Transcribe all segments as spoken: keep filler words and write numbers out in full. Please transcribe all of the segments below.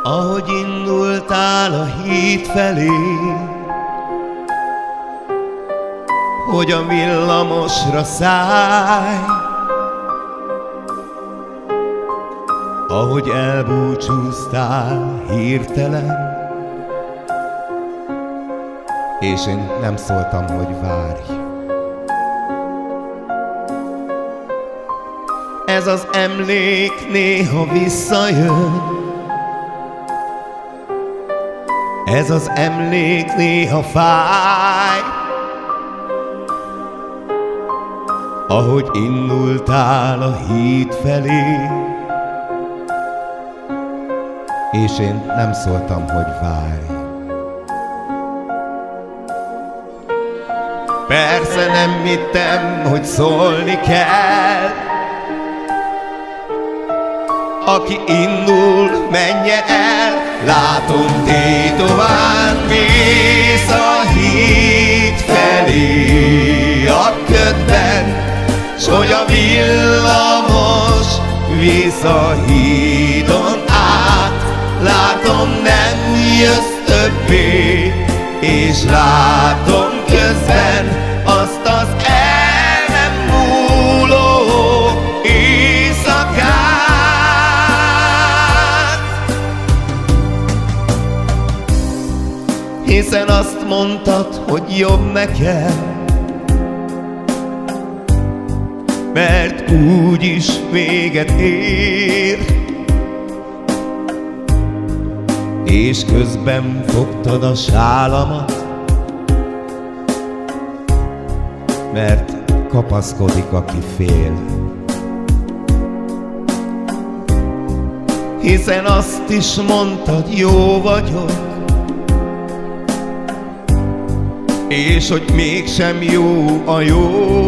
ahogy indultál a híd felé, hogy a villamosra szállj, ahogy elbúcsúztál hirtelen, és én nem szóltam, hogy várj. Ez az emlék néha visszajön, ez az emlék néha fáj, ahogy indultál a híd felé, és én nem szóltam, hogy várj. Persze nem hittem, hogy szólni kell, aki indul, menjen el. Látom, tétován mész a híd felé a ködben, s hogy a villamos visz a hídon át. Látom, nem jössz többé, és látom közben azt az el nem múló éjszakát. Hiszen azt mondtad, hogy jobb nekem, mert úgyis véget ér, és közben fogtad a sálamat, mert kapaszkodik, aki fél. Hiszen azt is mondtad, jó vagyok, és hogy mégsem jó a jó.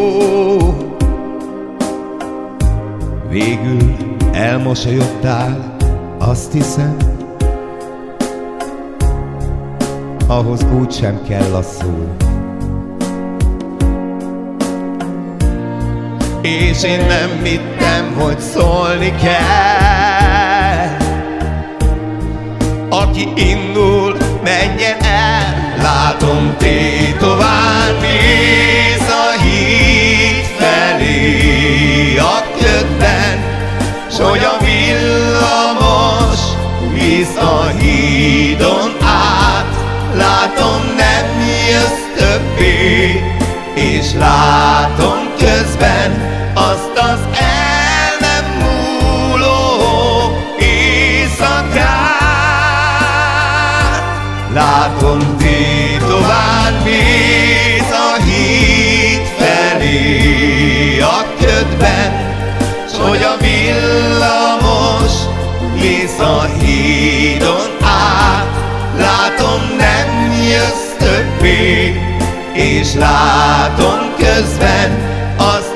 Végül elmosolyodtál, azt hiszem, ahhoz úgysem kell a szó. És én nem hittem, hogy szólni kell, aki indul, menjen el. Látom, tétován mész a híd felé a ködben, s hogy a villamos visz a hídon át. Látom, nem jössz többé, és látom közben azt az el nem múló éjszakát. Látom, tétován mész a híd felé a ködben, s hogy a villamos visz a hídon át. Látom, nem jössz többé, és látom közben azt